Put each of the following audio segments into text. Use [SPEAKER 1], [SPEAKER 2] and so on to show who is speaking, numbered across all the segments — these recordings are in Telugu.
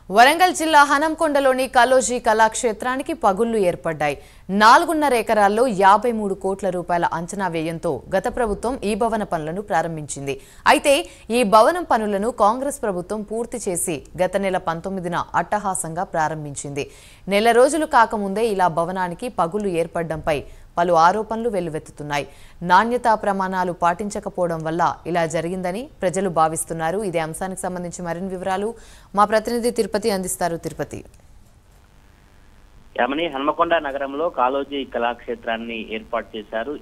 [SPEAKER 1] వరంగల్ జిల్లా హనంకొండలోని కాలోజీ కళాక్షేత్రానికి పగుళ్లు ఏర్పడ్డాయి. 4.5 ఎకరాల్లో 53 కోట్ల రూపాయల అంచనా వ్యయంతో గత ప్రభుత్వం ఈ భవన పనులను ప్రారంభించింది. అయితే ఈ భవనం పనులను కాంగ్రెస్ ప్రభుత్వం పూర్తి చేసి గత నెల 19న అట్టహాసంగా ప్రారంభించింది. నెల రోజులు కాకముందే ఇలా భవనానికి పగుళ్లు ఏర్పడడంపై పలు ఆరోపణలు వెల్లువెత్తుతున్నాయి. నాణ్యతా ప్రమాణాలు పాటించకపోవడం వల్ల ఇలా జరిగిందని ప్రజలు భావిస్తున్నారు. ఇదే అంశానికి సంబంధించి మరిన్ని వివరాలు మా ప్రతినిధి తిరుపతి అందిస్తారు. తిరుపతి.
[SPEAKER 2] యామని హన్మకొండ నగరంలో కాలోజీ కళాక్షేత్రాన్ని ఏర్పాటు చేశారు.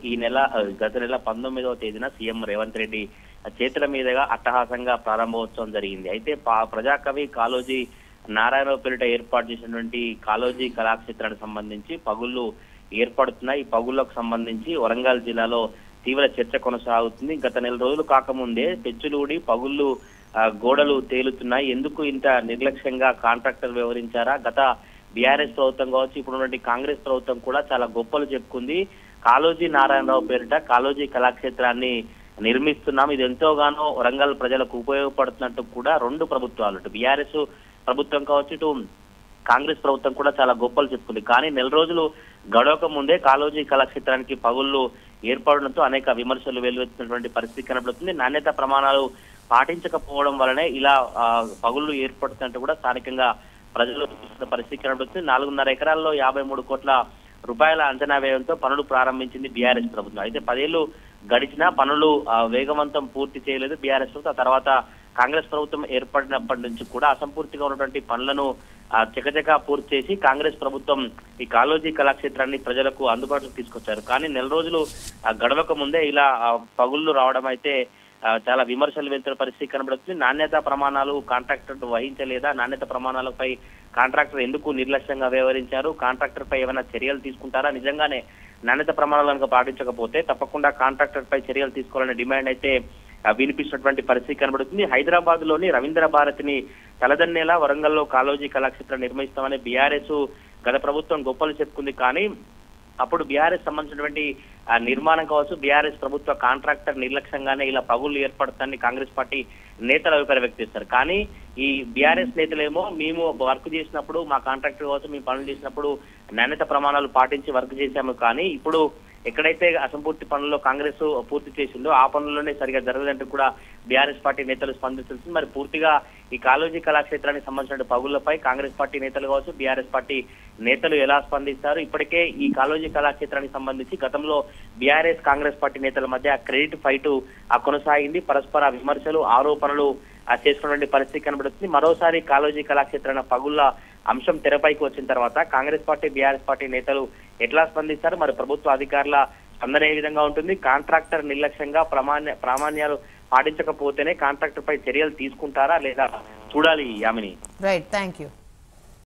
[SPEAKER 2] గత నెల 19వ తేదీన సీఎం రేవంత్ రెడ్డి చేతుల మీదుగా అట్టహాసంగా ప్రారంభోత్సవం జరిగింది. అయితే ప్రజాకవి కాలోజీ నారాయణరావు పేరిట ఏర్పాటు చేసినటువంటి కాలోజీ కళాక్షేత్రానికి సంబంధించి పగుళ్లు ఏర్పడుతున్నాయి. ఈ పగుళ్లకు సంబంధించి వరంగల్ జిల్లాలో తీవ్ర చర్చ కొనసాగుతుంది. గత నెల రోజులు కాకముందే పెచ్చులూడి పగుళ్లు గోడలు తేలుతున్నాయి. ఎందుకు ఇంత నిర్లక్ష్యంగా కాంట్రాక్టర్ వ్యవహరించారా? గత బీఆర్ఎస్ ప్రభుత్వం కావచ్చు, ఇప్పుడున్నటువంటి కాంగ్రెస్ ప్రభుత్వం కూడా చాలా గొప్పలు చెప్పుకుంది. కాలోజీ నారాయణరావు పేరిట కాలోజీ కళాక్షేత్రాన్ని నిర్మిస్తున్నాం, ఇది ఎంతోగానో వరంగల్ ప్రజలకు ఉపయోగపడుతున్నట్టు కూడా రెండు ప్రభుత్వాలు, ఇటు బీఆర్ఎస్ ప్రభుత్వం కావచ్చు, ఇటు కాంగ్రెస్ ప్రభుత్వం కూడా చాలా గొప్పలు చెప్పుకుంది. కానీ నెల రోజులు గడవక ముందే కాలోజీ కళాక్షేత్రానికి పగుళ్లు ఏర్పడడంతో అనేక విమర్శలు వెల్లువెత్తున్నటువంటి పరిస్థితి కనబడుతుంది. నాణ్యత ప్రమాణాలు పాటించకపోవడం వల్లనే ఇలా పగుళ్లు ఏర్పడుతున్నట్టు కూడా స్థానికంగా ప్రజలు పరిస్థితి కనబడుతుంది. 4.5 ఎకరాల్లో 53 కోట్ల రూపాయల అంచనా వ్యయంతో పనులు ప్రారంభించింది బీఆర్ఎస్ ప్రభుత్వం. అయితే 10 ఏళ్లు గడిచినా పనులు వేగవంతం పూర్తి చేయలేదు బీఆర్ఎస్ ప్రభుత్వం. ఆ తర్వాత కాంగ్రెస్ ప్రభుత్వం ఏర్పడినప్పటి నుంచి కూడా అసంపూర్తిగా ఉన్నటువంటి పనులను చకచకా పూర్తి చేసి కాంగ్రెస్ ప్రభుత్వం ఈ కాలోజీ కళాక్షేత్రాన్ని ప్రజలకు అందుబాటులోకి తీసుకొచ్చారు. కానీ నెల రోజులు గడవక ముందే ఇలా పగుళ్లు రావడం అయితే చాలా విమర్శలు వెళ్తున్న పరిస్థితి కనబడుతుంది. నాణ్యత ప్రమాణాలు కాంట్రాక్టర్ వహించలేదా? నాణ్యత ప్రమాణాలపై కాంట్రాక్టర్ ఎందుకు నిర్లక్ష్యంగా వ్యవహరించారు? కాంట్రాక్టర్ పై ఏమైనా చర్యలు తీసుకుంటారా? నిజంగానే నాణ్యత ప్రమాణాలను పాటించకపోతే తప్పకుండా కాంట్రాక్టర్ పై చర్యలు తీసుకోవాలనే డిమాండ్ అయితే వినిపిస్తున్నటువంటి పరిస్థితి కనబడుతుంది. హైదరాబాద్ లోని రవీంద్ర భారతిని తలదన్నేలా వరంగల్లో కాలోజీ కళాక్షేత్రం నిర్మిస్తామని బీఆర్ఎస్ గత ప్రభుత్వం గొప్పలు చెప్పుకుంది. కానీ అప్పుడు బీఆర్ఎస్ సంబంధించినటువంటి నిర్మాణం కావచ్చు, బీఆర్ఎస్ ప్రభుత్వ కాంట్రాక్టర్ నిర్లక్ష్యంగానే ఇలా పగుళ్లు ఏర్పడుతుందని కాంగ్రెస్ పార్టీ నేతలు అభిప్రాయం వ్యక్తం చేస్తారు. కానీ ఈ బీఆర్ఎస్ నేతలేమో మేము వర్క్ చేసినప్పుడు, మా కాంట్రాక్టర్ కావచ్చు, మేము పనులు చేసినప్పుడు నాణ్యత ప్రమాణాలు పాటించి వర్క్ చేశాము. కానీ ఇప్పుడు ఎక్కడైతే అసంపూర్తి పనుల్లో కాంగ్రెస్ పూర్తి చేసిందో ఆ పనుల్లోనే సరిగా జరగదంటూ కూడా బీఆర్ఎస్ పార్టీ నేతలు స్పందిస్తుంది. మరి పూర్తిగా ఈ కాలోజీ కళాక్షేత్రానికి సంబంధించిన పగుళ్లపై కాంగ్రెస్ పార్టీ నేతలు కావచ్చు, బీఆర్ఎస్ పార్టీ నేతలు ఎలా స్పందిస్తారు? ఇప్పటికే ఈ కాలోజీ కళాక్షేత్రానికి సంబంధించి గతంలో బీఆర్ఎస్ కాంగ్రెస్ పార్టీ నేతల మధ్య క్రెడిట్ ఫైట్ కొనసాగింది. పరస్పర విమర్శలు, ఆరోపణలు చేసుకున్నటువంటి పరిస్థితి కనబడుతుంది. మరోసారి కాలోజీ కళాక్షేత్రాల పగుళ్ల అంశం తెరపైకి వచ్చిన తర్వాత కాంగ్రెస్ పార్టీ, బీఆర్ఎస్ పార్టీ నేతలు ఎట్లా స్పందిస్తారు? మరి ప్రభుత్వ అధికారుల స్పందన ఏ విధంగా ఉంటుంది? కాంట్రాక్టర్ నిర్లక్ష్యంగా ప్రామాణ్యాలు పాటించకపోతేనే కాంట్రాక్టర్ పై చర్యలు తీసుకుంటారా లేదా చూడాలి. యామిని.
[SPEAKER 1] Right, thank you.